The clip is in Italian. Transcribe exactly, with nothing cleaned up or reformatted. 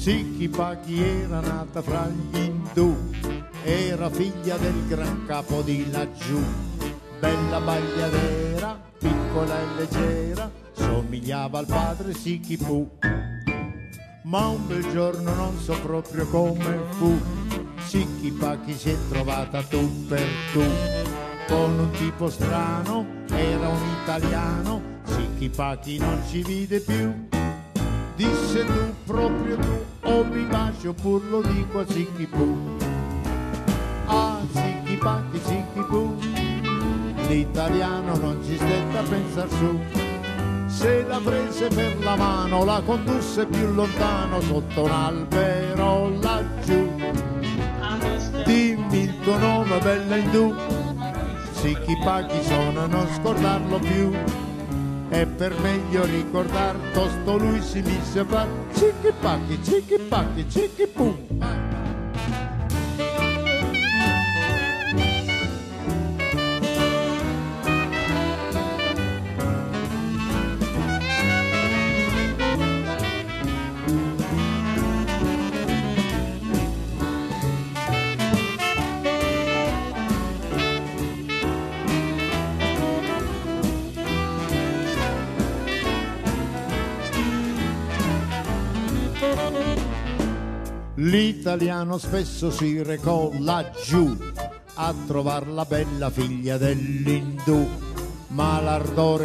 Sicchi Pacchi era nata fra gli indù, era figlia del gran capo di laggiù. Bella bagliadera, piccola e leggera, somigliava al padre Sicchi Pu. Ma un bel giorno non so proprio come fu, Sicchi Pacchi si è trovata tu per tu con un tipo strano, era un italiano. Sicchi Pacchi non ci vide più. Disse tu, proprio tu, o vi bacio pur lo dico a Sicchi Pu. Ah, Sicchi Pacchi, Sicchi Pu, l'italiano non ci stette a pensar su. Se la prese per la mano, la condusse più lontano, sotto un albero laggiù. Dimmi il tuo nome, bella indù. Sicchi Pacchi sono, non scordarlo più. E per meglio ricordar, tosto lui si mise a far Sicchi Pacchi, Sicchi Pacchi, Sicchi Pu. L'italiano spesso si recò laggiù a trovar la bella figlia dell'indù, ma l'ardore